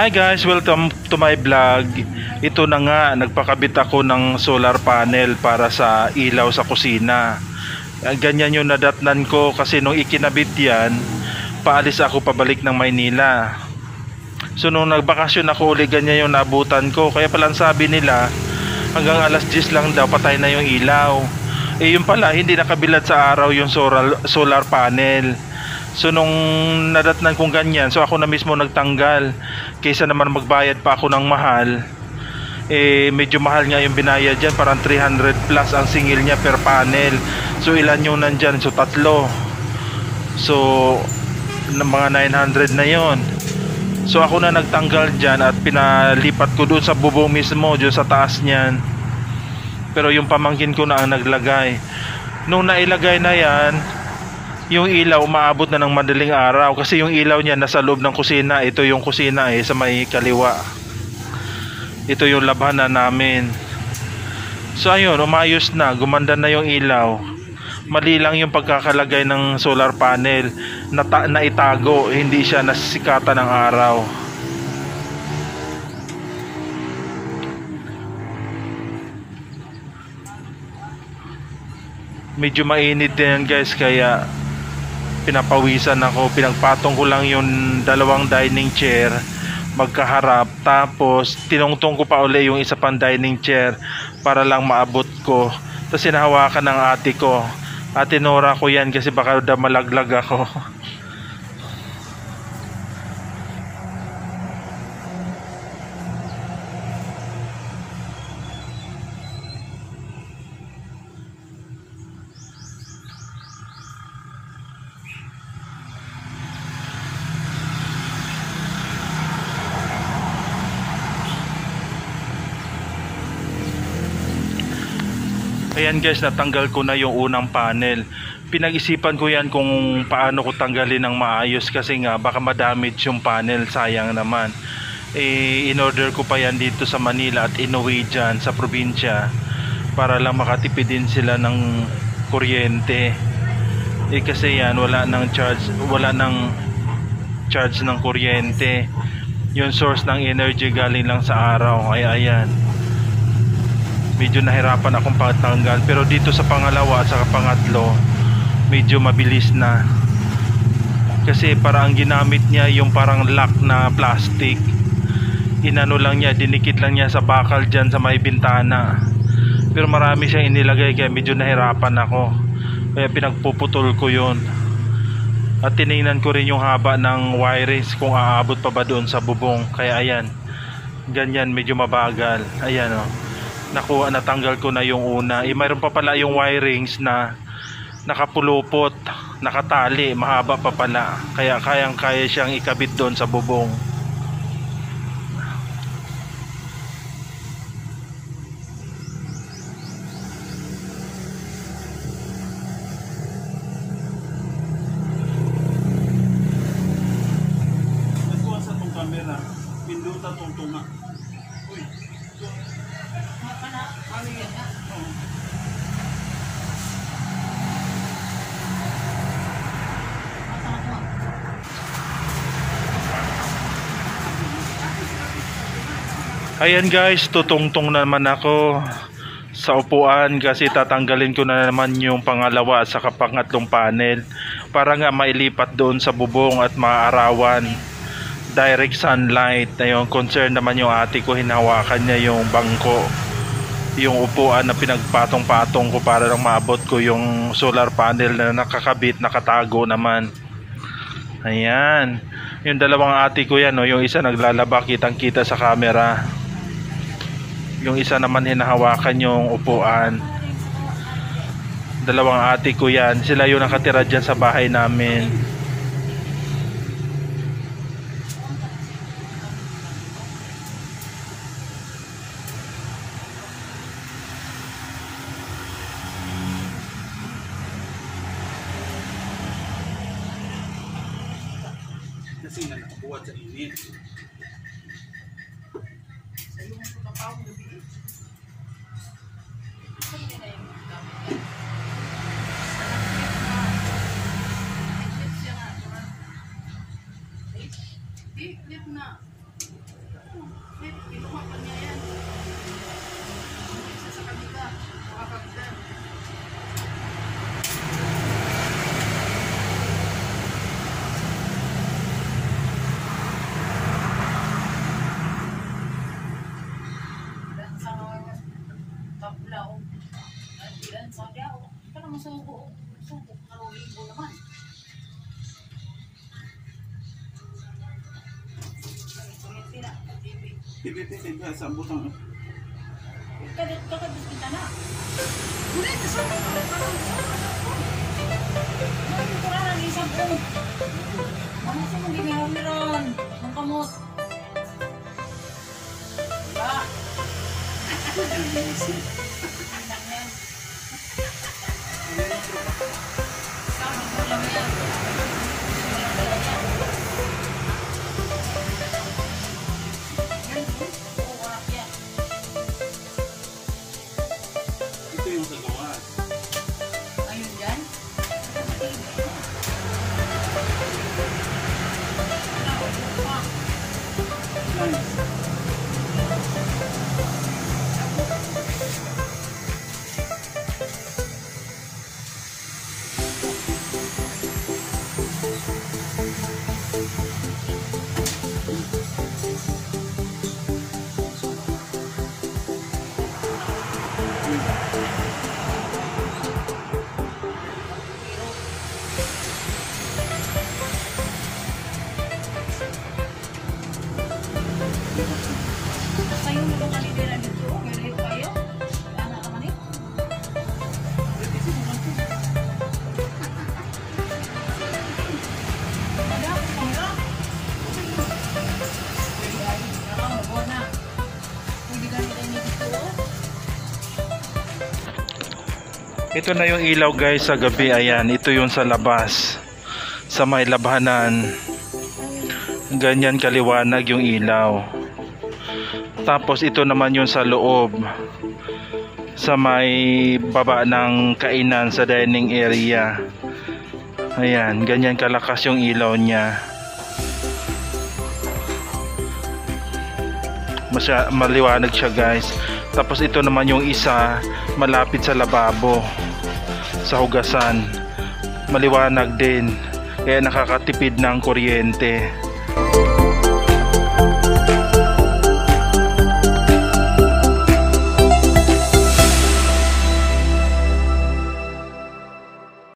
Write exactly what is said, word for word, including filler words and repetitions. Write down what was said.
Hi guys, welcome to my vlog. Ito na nga, nagpakabit ako ng solar panel para sa ilaw sa kusina. Ganyan yung nadatnan ko kasi nung ikinabit yan, paalis ako pabalik ng Maynila. So nung nagbakasyon ako ulit, ganyan yung naabutan ko. Kaya pala sabi nila, hanggang alas diyes lang daw patay na yung ilaw. Eh yun pala, hindi nakabilad sa araw yung solar, solar panel. So nung nadatnan kong ganyan, so ako na mismo nagtanggal. Kaysa naman magbayad pa ako ng mahal, eh medyo mahal nga yung binayad dyan, parang three hundred plus ang singil niya per panel. So ilan yung nandyan? So tatlo. So mga nine hundred na yon. So ako na nagtanggal dyan at pinalipat ko doon sa bubong mismo, doon sa taas niyan. Pero yung pamangkin ko na ang naglagay. Nung nailagay na yan, yung ilaw umaabot na ng madaling araw kasi yung ilaw niya nasa loob ng kusina. Ito yung kusina eh, sa may kaliwa. Ito yung labhanan namin. So ayun, umayos na, gumanda na yung ilaw. Mali lang yung pagkakalagay ng solar panel na, na itago, hindi siya nasisikatan ng araw. Medyo mainit din guys, kaya pinapawisan ako. Pinagpatong ko lang yung dalawang dining chair magkaharap, tapos tinungtong ko pa uli yung isa pang dining chair para lang maabot ko. Tapos sinahawakan ng ate ko, ate Nora ko yan kasi baka daw malaglag ako. Ayan guys, natanggal ko na yung unang panel. Pinag-isipan ko yan kung paano ko tanggalin ng maayos kasi nga baka ma-damage yung panel, sayang naman. Eh, in-order ko pa yan dito sa Manila at inuwi dyan sa probinsya para lang makatipid din sila ng kuryente. Eh kasi yan, wala nang charge, wala nang charge ng kuryente. Yung source ng energy galing lang sa araw. Ay ayan, medyo nahirapan akong patanggal, pero dito sa pangalawa at sa pangatlo medyo mabilis na kasi parang ginamit niya yung parang lock na plastic, inano lang niya, dinikit lang niya sa bakal dyan sa may bintana, pero marami siyang inilagay kaya medyo nahirapan ako, kaya pinagpuputol ko yun. At tinignan ko rin yung haba ng wirings kung aabot pa ba doon sa bubong, kaya ayan, ganyan medyo mabagal. Ayan o, nakuha, natanggal ko na yung una. Eh mayroon pa pala yung wirings na nakapulupot, nakatali, mahaba pa pala, kaya kayang kaya siyang ikabit doon sa bubong. Nagkuha sa tong camera, pindutan tong tunga. Uy, ayan guys, tutungtong naman ako sa upuan kasi tatanggalin ko na naman yung pangalawa at saka pangatlong panel para nga mailipat doon sa bubong at maarawan direct sunlight. Ayun, concern naman yung ate ko, hinawakan niya yung bangko, yung upuan na pinagpatong-patong ko para lang maabot ko yung solar panel na nakakabit, nakatago naman. Ayan, yung dalawang ate ko yan, no? Yung isa naglalaba, kitang kita sa camera, yung isa naman hinahawakan yung upuan. Dalawang ate ko yan, sila yung nakatira dyan sa bahay namin. Kasi nga nakabuhat sa init. Di, di na. Pula-pula, oh. Ilan sa kaya, oh. Ito naman sugo, oh. Sugo, karulin ko naman. Tipi-tipi ka sa butang. Kakabis kita na. Ulit, nasa ko. Ano ko lang ang isang ko? Ano sa mga ginawiran? Ang kamot. Diba? Anak yan. Sama ko lang yan. Ito yung sa gawa. Ayun dyan. Nice. Kayo mo lang kanila dito. Ngayon kayo. Anak naman eh. Ada, kamera. Ay, nakang mabuha na. Pwede ka nila niya dito. Ito na yung ilaw guys sa gabi. Ayan, ito yung sa labas. Sa may labanan. Ganyan kaliwanag yung ilaw. Tapos ito naman yung sa loob. Sa may baba ng kainan sa dining area. Ayan, ganyan kalakas yung ilaw niya. Masya, maliwanag siya guys. Tapos ito naman yung isa malapit sa lababo, sa hugasan. Maliwanag din. Kaya nakakatipid ng kuryente.